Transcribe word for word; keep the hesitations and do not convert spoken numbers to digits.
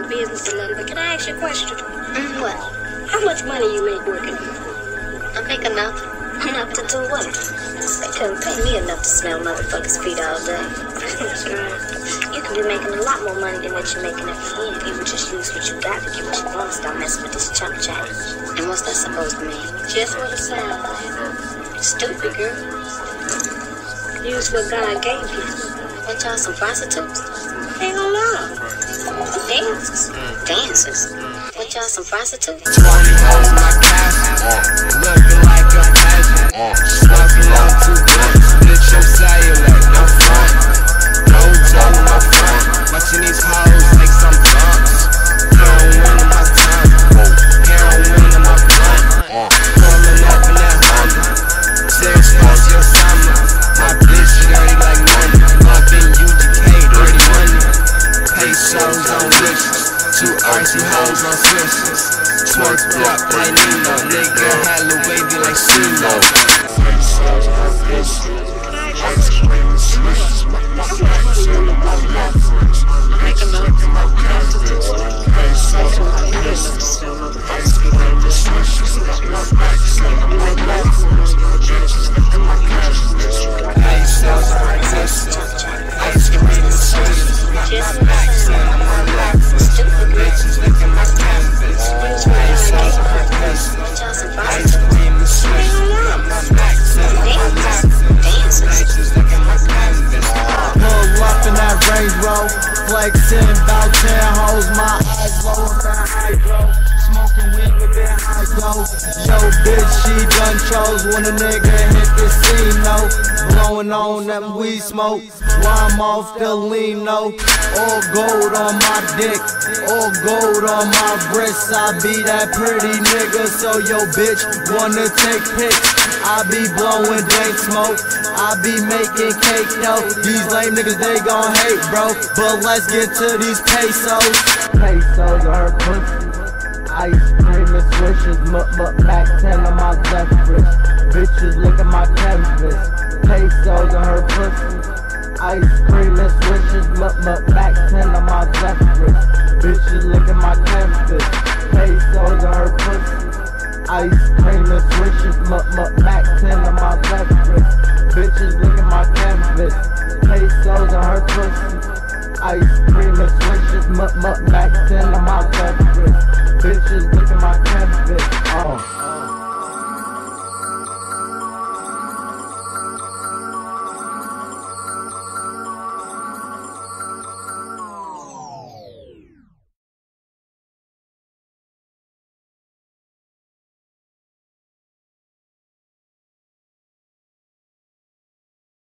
business or nothing, but can I ask you a question? Mm, what? How much money you make working? I make enough. Enough to do what? They couldn't pay me enough to smell motherfuckers' feet all day. You could be making a lot more money than what you're making at the end if you would just use what you got to get what you want. Stop messing with this chump change. And what's that supposed to mean? Just what it sounds like. Stupid girl. Use what God gave you. What y'all, some prostitutes? Hell no. Dancers? Dancers? What y'all, some prostitutes? twenty hoes in my castle, looking like a pageant. Smoking on two blunts, bitch, your cellular, no front. No joke in my front, watching these hoes like some punks. Heroin in my tongue, heroin in my blunt. Pulling up in that Honda, six months your summer. My bitch dirty like money, up in U G K, dirty money. Pesos on wishas, two artsy hoes on switches. Smoked up like Nino, nigga had Lil Baby like CeeLo. Ice cream and swishes, my Mack in my lap fridge. Make a note in my confidence. Pesos on wishas, ice cream and swishes, my Mack in my lap fridge. Bitches in my cash list. Pesos on wishas, ice cream and swishes, my Mack in my lap fridge. Bitches licking my canvas. Pesos on wishas, ice cream and swishes, my Mack in my lap fridge. Bitches licking my canvas. Pull up in that Range Rover, flexing about ten hoes, my eyes low down hydro, smoking weed with that high glow. Yo, bitch, she done chose when a nigga hit the scene, no. Blowing on them weed smoke, while I'm off the lean, no. All gold on my dick, all gold on my wrist. I be that pretty nigga, so yo, bitch, wanna take pics. I be blowing dank smoke, I be making cake though. These lame niggas, they gon' hate, bro, but let's get to these pesos. Pesos on her pussy, ice cream and swishes, muck muck Mack ten on my left wrist. Bitches look at my canvas. Pesos on her pussy, ice cream and swishes, muck muck Mack ten on my left wrist. Bitches look at my canvas. Pesos on her pussy, ice cream and swishes, muck muck Mack ten on my left wrist. Bitches look at my canvas. Pesos on her pussy, ice cream and swishes, muck muck Mack ten on